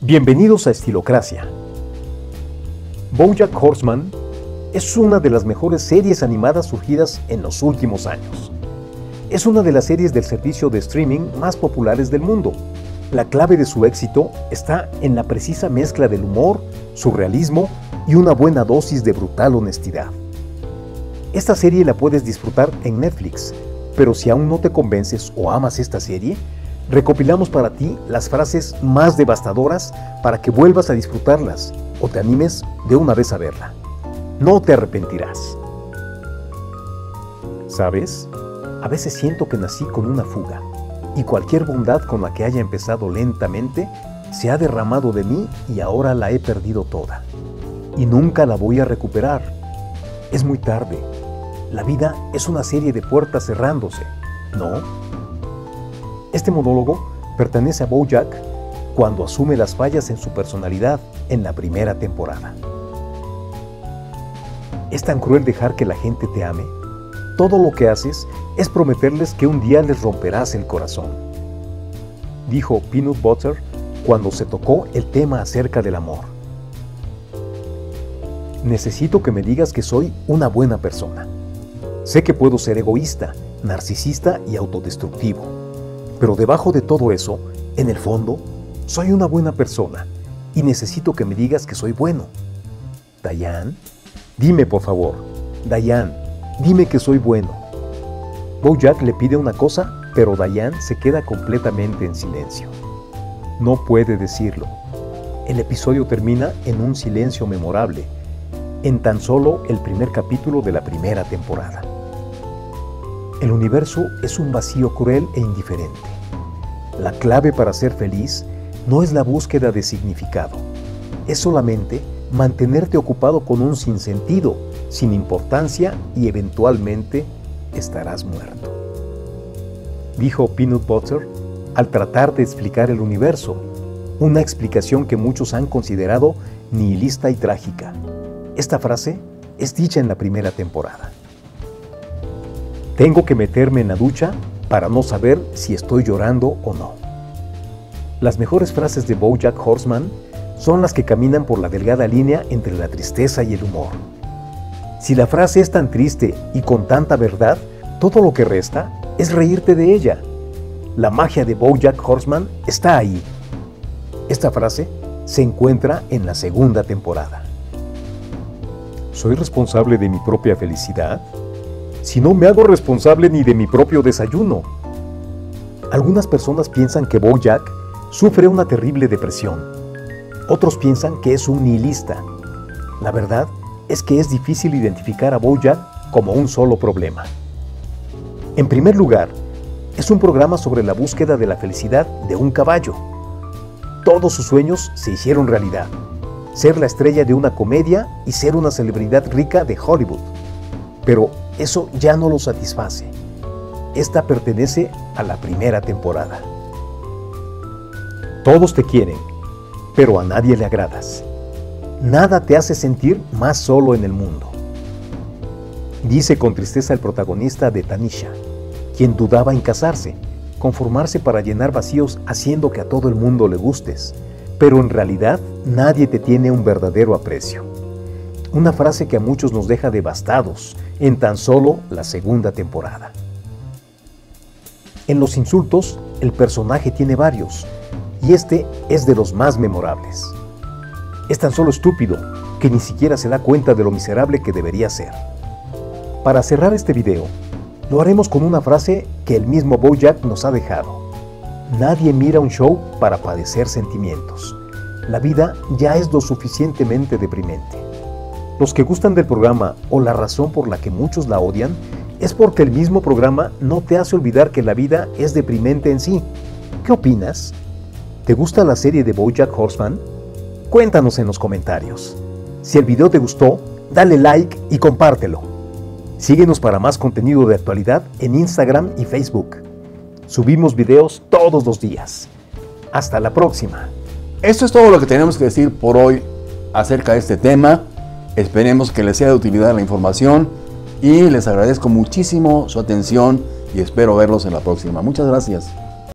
Bienvenidos a Estilocracia. BoJack Horseman es una de las mejores series animadas surgidas en los últimos años. Es una de las series del servicio de streaming más populares del mundo. La clave de su éxito está en la precisa mezcla del humor, surrealismo y una buena dosis de brutal honestidad. Esta serie la puedes disfrutar en Netflix, pero si aún no te convences o amas esta serie, recopilamos para ti las frases más devastadoras para que vuelvas a disfrutarlas o te animes de una vez a verla. No te arrepentirás. ¿Sabes? A veces siento que nací con una fuga y cualquier bondad con la que haya empezado lentamente se ha derramado de mí y ahora la he perdido toda. Y nunca la voy a recuperar. Es muy tarde. La vida es una serie de puertas cerrándose, ¿no? Este monólogo pertenece a BoJack cuando asume las fallas en su personalidad en la primera temporada. ¿Es tan cruel dejar que la gente te ame? Todo lo que haces es prometerles que un día les romperás el corazón, dijo Peanut Butter cuando se tocó el tema acerca del amor. Necesito que me digas que soy una buena persona. Sé que puedo ser egoísta, narcisista y autodestructivo. Pero debajo de todo eso, en el fondo, soy una buena persona y necesito que me digas que soy bueno. Diane, dime por favor. Diane, dime que soy bueno. BoJack le pide una cosa, pero Diane se queda completamente en silencio. No puede decirlo. El episodio termina en un silencio memorable, en tan solo el primer capítulo de la primera temporada. El universo es un vacío cruel e indiferente. La clave para ser feliz no es la búsqueda de significado, es solamente mantenerte ocupado con un sinsentido, sin importancia y eventualmente estarás muerto, dijo Peanut Butter al tratar de explicar el universo, una explicación que muchos han considerado nihilista y trágica. Esta frase es dicha en la primera temporada. Tengo que meterme en la ducha para no saber si estoy llorando o no. Las mejores frases de BoJack Horseman son las que caminan por la delgada línea entre la tristeza y el humor. Si la frase es tan triste y con tanta verdad, todo lo que resta es reírte de ella. La magia de BoJack Horseman está ahí. Esta frase se encuentra en la segunda temporada. ¿Soy responsable de mi propia felicidad? Si no me hago responsable ni de mi propio desayuno. Algunas personas piensan que BoJack sufre una terrible depresión. Otros piensan que es un nihilista. La verdad es que es difícil identificar a BoJack como un solo problema. En primer lugar, es un programa sobre la búsqueda de la felicidad de un caballo. Todos sus sueños se hicieron realidad. Ser la estrella de una comedia y ser una celebridad rica de Hollywood. Pero eso ya no lo satisface. Esta pertenece a la primera temporada. Todos te quieren, pero a nadie le agradas. Nada te hace sentir más solo en el mundo, dice con tristeza el protagonista de Tanisha, quien dudaba en casarse, conformarse para llenar vacíos haciendo que a todo el mundo le gustes, pero en realidad nadie te tiene un verdadero aprecio. Una frase que a muchos nos deja devastados en tan solo la segunda temporada. En los insultos, el personaje tiene varios, y este es de los más memorables. Es tan solo estúpido que ni siquiera se da cuenta de lo miserable que debería ser. Para cerrar este video, lo haremos con una frase que el mismo BoJack nos ha dejado. Nadie mira un show para padecer sentimientos. La vida ya es lo suficientemente deprimente. Los que gustan del programa o la razón por la que muchos la odian es porque el mismo programa no te hace olvidar que la vida es deprimente en sí. ¿Qué opinas? ¿Te gusta la serie de BoJack Horseman? Cuéntanos en los comentarios. Si el video te gustó, dale like y compártelo. Síguenos para más contenido de actualidad en Instagram y Facebook. Subimos videos todos los días. Hasta la próxima. Esto es todo lo que tenemos que decir por hoy acerca de este tema. Esperemos que les sea de utilidad la información y les agradezco muchísimo su atención y espero verlos en la próxima. Muchas gracias.